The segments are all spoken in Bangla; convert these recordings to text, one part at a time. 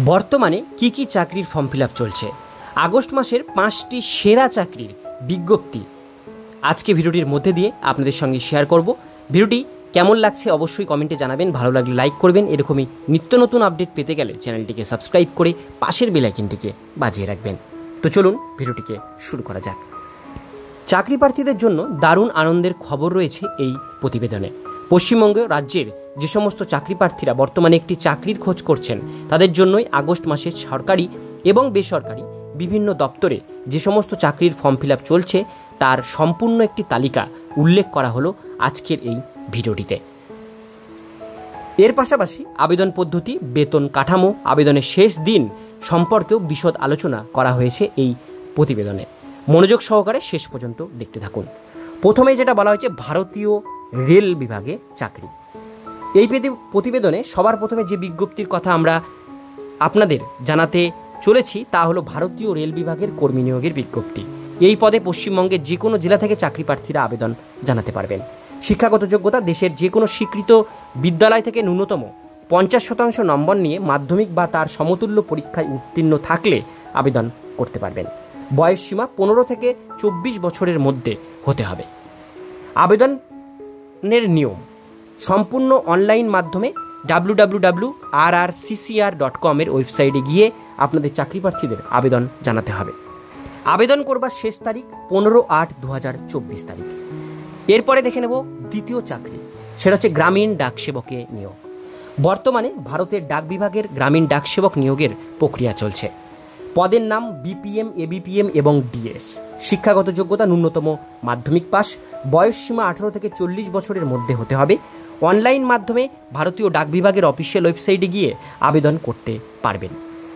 বর্তমানে কি কি চাকরির ফর্ম ফিল আপ চলছে, আগস্ট মাসের 5টি সেরা চাকরির বিজ্ঞপ্তি আজকে ভিডিওটির মধ্যে দিয়ে আপনাদের সঙ্গে শেয়ার করব। ভিডিওটি কেমন লাগছে অবশ্যই কমেন্টে জানাবেন, ভালো লাগলে লাইক করবেন। এরকমই নিত্য নতুন আপডেট পেতে গেলে চ্যানেলটিকে সাবস্ক্রাইব করে পাশের বেল আইকনটিকে বাজিয়ে রাখবেন। তো চলুন ভিডিওটিকে শুরু করা যাক। চাকরি প্রার্থীদের জন্য দারুণ আনন্দের খবর রয়েছে এই প্রতিবেদনে। পশ্চিমবঙ্গ রাজ্যের যে সমস্ত চাকরি প্রার্থীরা বর্তমানে একটি চাকরির খোঁজ করছেন তাদের জন্যই আগস্ট মাসে সরকারি এবং বেসরকারি বিভিন্ন দপ্তরে যে সমস্ত চাকরির ফর্ম ফিল আপ চলছে তার সম্পূর্ণ একটি তালিকা উল্লেখ করা হলো আজকের এই ভিডিওটিতে। এর পাশাপাশি আবেদন পদ্ধতি, বেতন কাঠামো, আবেদনের শেষ দিন সম্পর্কেও বিশদ আলোচনা করা হয়েছে এই প্রতিবেদনে। মনোযোগ সহকারে শেষ পর্যন্ত দেখতে থাকুন। প্রথমে যেটা বলা হয়েছে ভারতীয় রেল বিভাগে চাকরি। এই প্রতিবেদনে সবার প্রথমে যে বিজ্ঞপ্তির কথা আমরা আপনাদের জানাতে চলেছি তা হলো ভারতীয় রেল বিভাগের কর্মী নিয়োগের বিজ্ঞপ্তি। এই পদে পশ্চিমবঙ্গের যে কোনো জেলা থেকে চাকরি প্রার্থীরা আবেদন জানাতে পারবেন। শিক্ষাগত যোগ্যতা, দেশের যে কোনো স্বীকৃত বিদ্যালয় থেকে ন্যূনতম 50% নম্বর নিয়ে মাধ্যমিক বা তার সমতুল্য পরীক্ষায় উত্তীর্ণ থাকলে আবেদন করতে পারবেন। বয়স সীমা 15 থেকে 24 বছরের মধ্যে হতে হবে। আবেদনের নিয়ম সম্পূর্ণ অনলাইন মাধ্যমে www.rrccr.com এর ওয়েবসাইটে গিয়ে আপনাদের চাকরি প্রার্থীদের আবেদন জানাতে হবে। আবেদন করবার শেষ তারিখ 15/8/2024 তারিখ। এরপরে দেখে নেব দ্বিতীয় চাকরি, সেটা হচ্ছে গ্রামীণ ডাক সেবকে নিয়োগ। বর্তমানে ভারতের ডাক বিভাগের গ্রামীণ ডাক সেবক নিয়োগের প্রক্রিয়া চলছে। পদের নাম বিপিএম, এবিপিএম এবং ডিএস। শিক্ষাগত যোগ্যতা ন্যূনতম মাধ্যমিক পাস। বয়স সীমা 18 থেকে 40 বছরের মধ্যে হতে হবে। অনলাইন মাধ্যমে ভারতীয় ডাক বিভাগের অফিসিয়াল ওয়েবসাইটে গিয়ে আবেদন করতে পারবেন।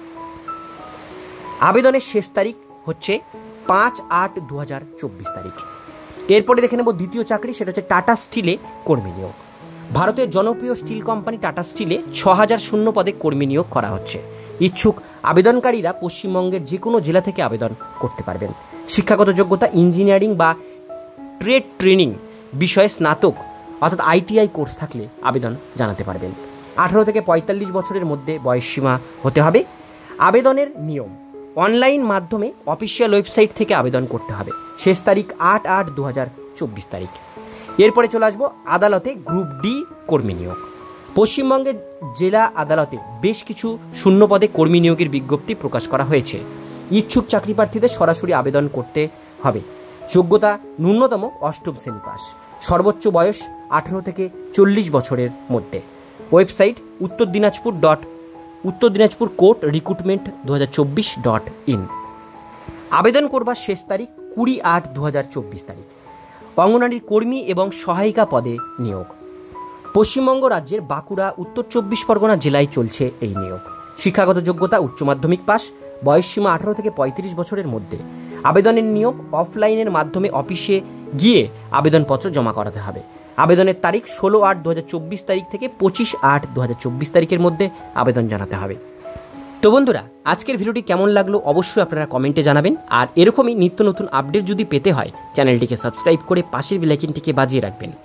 আবেদনের শেষ তারিখ হচ্ছে 5/8/2024 তারিখ। এরপরে দেখে নেব দ্বিতীয় চাকরি, সেটা হচ্ছে টাটা স্টিলে কর্মী নিয়োগ। ভারতের জনপ্রিয় স্টিল কোম্পানি টাটা স্টিলে 6000 শূন্য পদে কর্মী নিয়োগ করা হচ্ছে। ইচ্ছুক আবেদনকারীরা পশ্চিমবঙ্গের যে কোনো জেলা থেকে আবেদন করতে পারবেন। শিক্ষাগত যোগ্যতা ইঞ্জিনিয়ারিং বা ট্রেড ট্রেনিং বিষয়ে স্নাতক অর্থাৎ আইটিআই কোর্স থাকলে আবেদন জানাতে পারবেন। 18 থেকে 45 বছরের মধ্যে বয়সসীমা হতে হবে। আবেদনের নিয়ম অনলাইন মাধ্যমে অফিসিয়াল ওয়েবসাইট থেকে আবেদন করতে হবে। শেষ তারিখ 8/8/2024 তারিখ। এরপরে চলে আসবো আদালতে গ্রুপ ডি কর্মী নিয়োগ। পশ্চিমবঙ্গের জেলা আদালতে বেশ কিছু শূন্য পদে কর্মী নিয়োগের বিজ্ঞপ্তি প্রকাশ করা হয়েছে। ইচ্ছুক চাকরি প্রার্থীদের সরাসরি আবেদন করতে হবে। যোগ্যতা ন্যূনতম 8ম শ্রেণী পাস। সর্বোচ্চ বয়স 18 থেকে 40 বছরের মধ্যে। ওয়েবসাইট উত্তর দিনাজপুর কোর্ট রিক্রুটমেন্ট 2024.in। আবেদন করবার শেষ তারিখ 20/8/2024 তারিখ। অঙ্গনারী কর্মী এবং সহায়িকা পদে নিয়োগ। পশ্চিমবঙ্গ রাজ্যের বাঁকুড়া, উত্তর 24 পরগনা জেলায় চলছে এই নিয়োগ। শিক্ষাগত যোগ্যতা উচ্চ মাধ্যমিক পাস। বয়সসীমা 18 থেকে 35 বছরের মধ্যে। আবেদনের নিয়ম অফলাইনের মাধ্যমে অফিসে গিয়ে আবেদনপত্র জমা করাতে হবে। আবেদনের তারিখ 16/8/2024 তারিখ থেকে 25/8/2024 তারিখের মধ্যে আবেদন জানাতে হবে। তো বন্ধুরা, আজকের ভিডিওটি কেমন লাগলো অবশ্যই আপনারা কমেন্টে জানাবেন। আর এরকমই নিত্য নতুন আপডেট যদি পেতে হয় চ্যানেলটিকে সাবস্ক্রাইব করে পাশের বেল আইকনটিকে বাজিয়ে রাখবেন।